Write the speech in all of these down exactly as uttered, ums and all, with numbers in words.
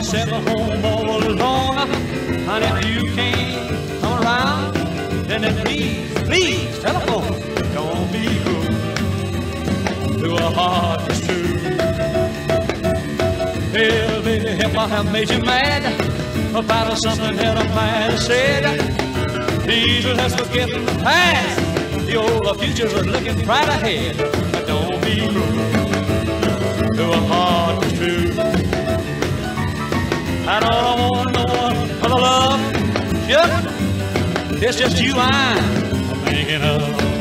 myself at home all alone. And if you can't come around, then, then please, please telephone. Don't be rude to a heart that's true. Well, baby, if I have made you mad about something that I might have said, please let's forget the past. The old future's looking right ahead. But don't be rude to a heart that's true. I don't want no other love. Yep, it's just you I'm thinking of.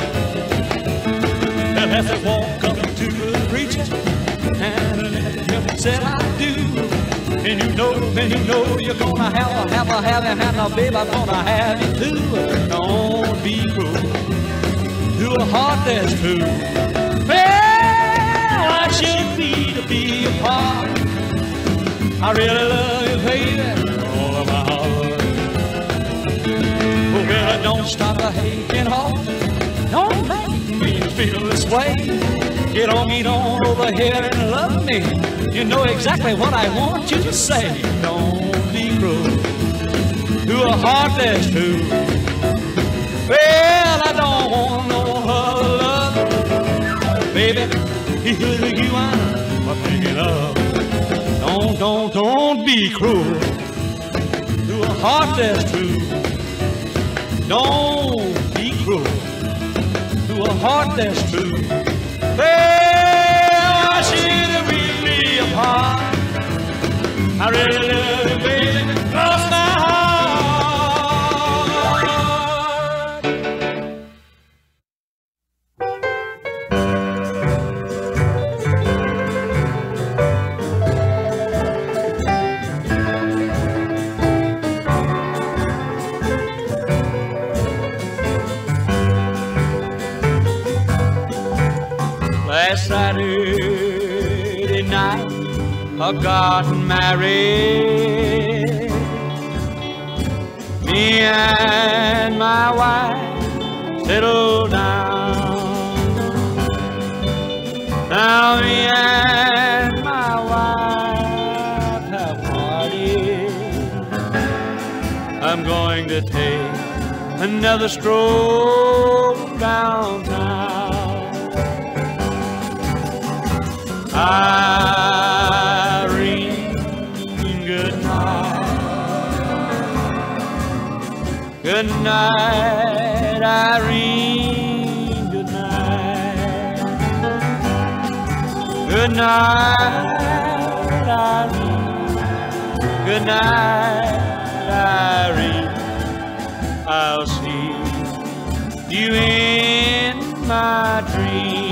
Well, as I walk up to the preacher and him said I do, and you know, and you know you're gonna have a, have a, have a, have a, baby, I'm gonna have you too. Don't be cruel to a heart that's true. Well, I should be to be apart. I really love you, baby, all of my heart. Oh, well, don't stop the hating heart. Don't make me feel this way. Get on, get on over here and love me. You know exactly what I want you to say. Don't be cruel to a heart that's true. Well, I don't want no other love. Baby, here's you I'm thinking of. Don't, don't, don't be cruel to a heart that's true. Don't be cruel to a heart that's true. Well, I should really be apart. I really love you, baby, lost my heart. Last Saturday night, I got married. Me and my wife settled down. Now me and my wife have parted. I'm going to take another stroll downtown. Irene, good night. Good night, Irene, good night. Good night, Irene. Good night, Irene. I'll see you in my dreams.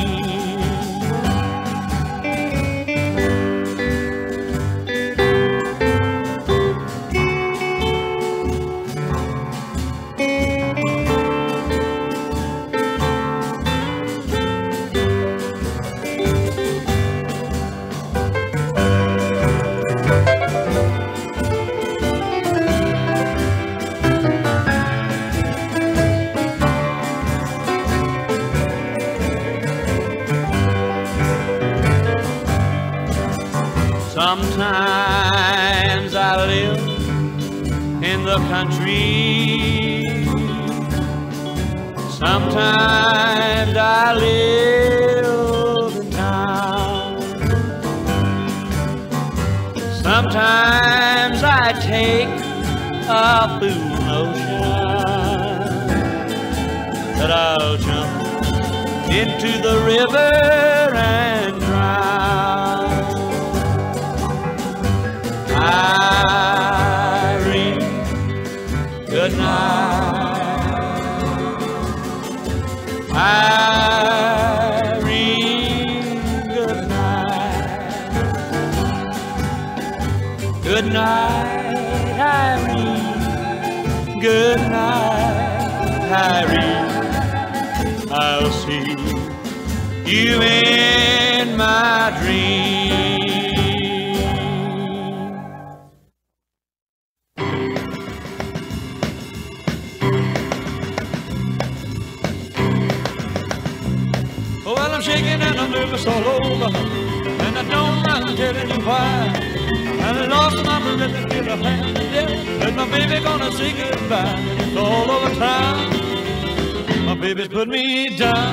Sometimes I live in the country. Sometimes I live in town. Sometimes I take a fool notion that I'll jump into the river and drown. Irene, good night. Irene, good night. Good night, Irene. Good night, Irene. I'll see you in my dreams. Well, I'm shaking and I'm nervous all over. and I don't mind telling you why. I lost my breath to get a hand to death, and my baby gonna say goodbye. It's all over town. My baby's put me down.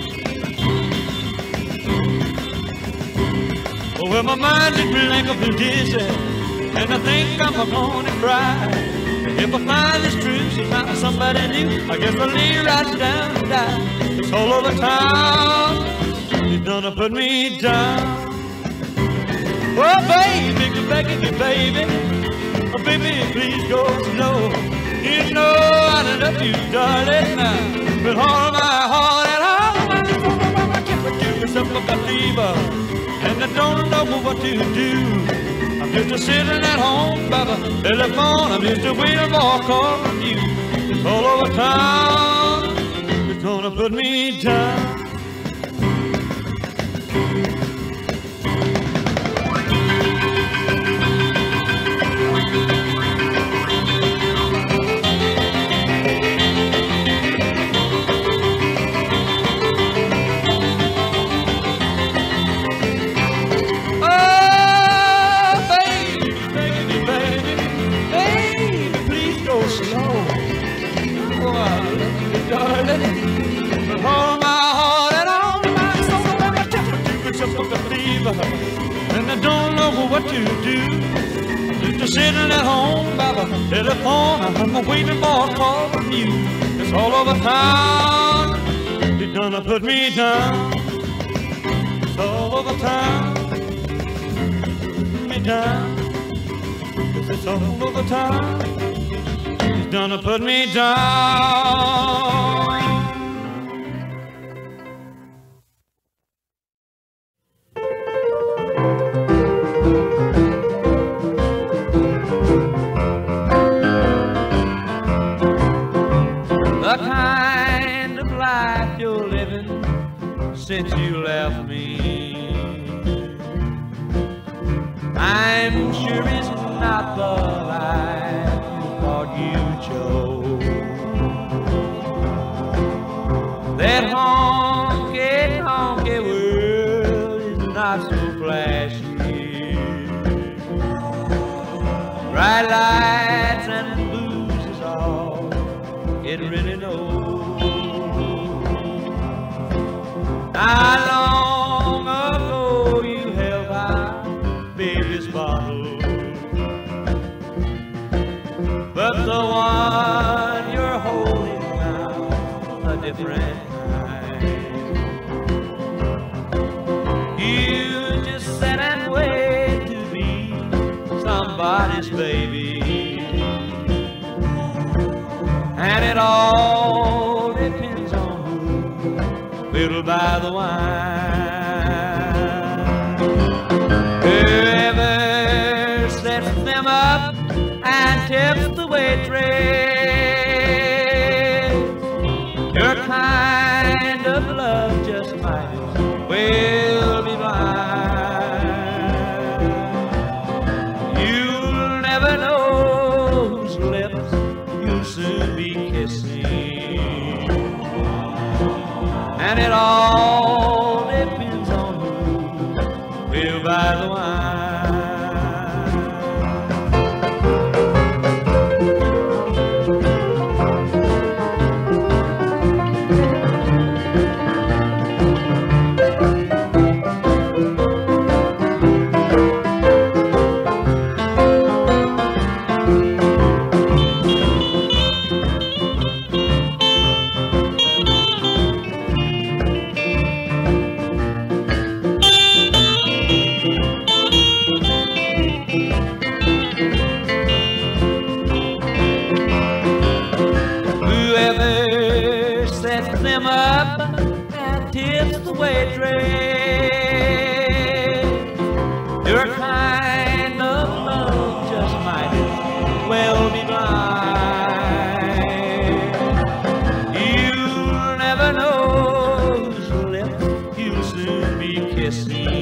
Oh, well, my mind is blank up and dizzy, and I think I'm gonna cry. If I find this truth, she found somebody new, I guess I'll lay right down and die. It's all over town. You're gonna put me down. Oh, baby, you're begging me, baby. Oh, baby, please go slow. You know I love you, darling, now. With all my heart and all my soul, I can't put you myself up a fever, and I don't know what to do. I'm just sitting at home by the telephone. I'm just waiting for a call from you. It's all over town. It's gonna put me down. And I don't know what to do. Just sitting at home by the telephone, I'm waiting for a call from you. It's all over town. You're gonna put me down. It's all over town. Put me down. It's all over town. You're gonna put me down. Since you left me, I'm sure it's not the life you thought you chose. That honky honky world is not so flashy. Bright lights and blues is all it really knows. How long ago you held my baby's bottle, but the one you're holding now, a different kind. You just sat and wait to be somebody's baby, and it all depends on little by the wine. Whoever sets them up and tips the waitress, your kind of love just might as well be mine. You'll never know whose lips you'll soon be kissing, and it all depends on who will buy the wine. Them up and tips the waitress, your kind of love just might as well be blind. You'll never know whose lips you'll soon be kissing,